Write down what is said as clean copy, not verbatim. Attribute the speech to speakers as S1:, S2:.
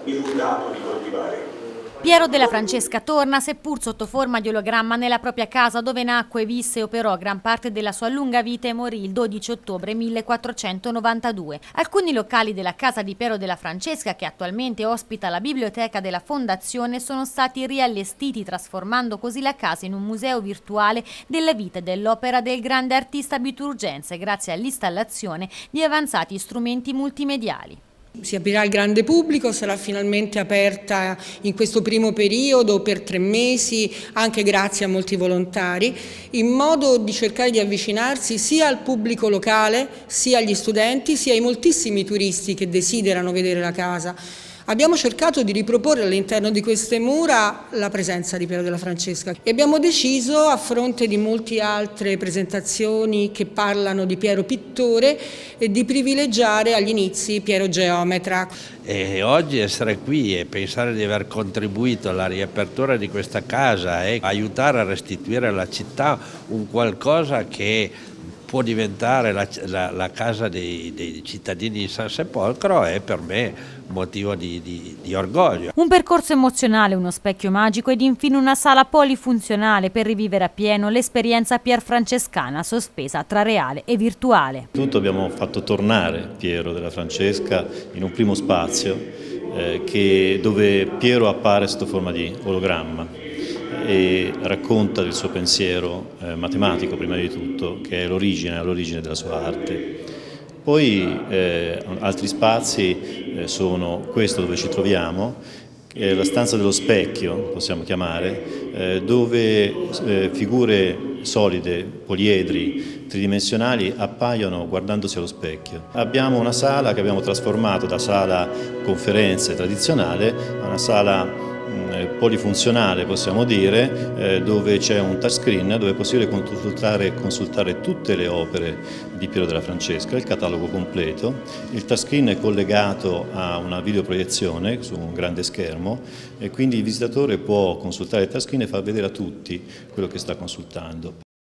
S1: risultato di coltivare.
S2: Piero della Francesca torna, seppur sotto forma di ologramma, nella propria casa dove nacque, visse e operò gran parte della sua lunga vita e morì il 12 ottobre 1492. Alcuni locali della casa di Piero della Francesca, che attualmente ospita la biblioteca della Fondazione, sono stati riallestiti, trasformando così la casa in un museo virtuale della vita e dell'opera del grande artista biturgense, grazie all'installazione di avanzati strumenti multimediali.
S3: Si aprirà al grande pubblico, sarà finalmente aperta in questo primo periodo per 3 mesi, anche grazie a molti volontari, in modo di cercare di avvicinarsi sia al pubblico locale, sia agli studenti, sia ai moltissimi turisti che desiderano vedere la casa. Abbiamo cercato di riproporre all'interno di queste mura la presenza di Piero della Francesca e abbiamo deciso, a fronte di molte altre presentazioni che parlano di Piero pittore, di privilegiare agli inizi Piero geometra.
S4: E oggi essere qui e pensare di aver contribuito alla riapertura di questa casa e aiutare a restituire alla città un qualcosa che può diventare la casa dei cittadini di San Sepolcro è per me motivo di orgoglio.
S2: Un percorso emozionale, uno specchio magico ed infine una sala polifunzionale per rivivere appieno l'esperienza pierfrancescana sospesa tra reale e virtuale.
S5: Tutto abbiamo fatto tornare Piero della Francesca in un primo spazio dove Piero appare sotto forma di ologramma e racconta del suo pensiero matematico prima di tutto, che è l'origine della sua arte. Poi altri spazi sono questo dove ci troviamo, la stanza dello specchio, possiamo chiamare, dove figure solide, poliedri, tridimensionali appaiono guardandosi allo specchio. Abbiamo una sala che abbiamo trasformato da sala conferenze tradizionale a una sala polifunzionale, possiamo dire, dove c'è un touchscreen dove è possibile consultare tutte le opere di Piero della Francesca, il catalogo completo. Il touchscreen è collegato a una videoproiezione su un grande schermo e quindi il visitatore può consultare il touchscreen e far vedere a tutti quello che sta consultando.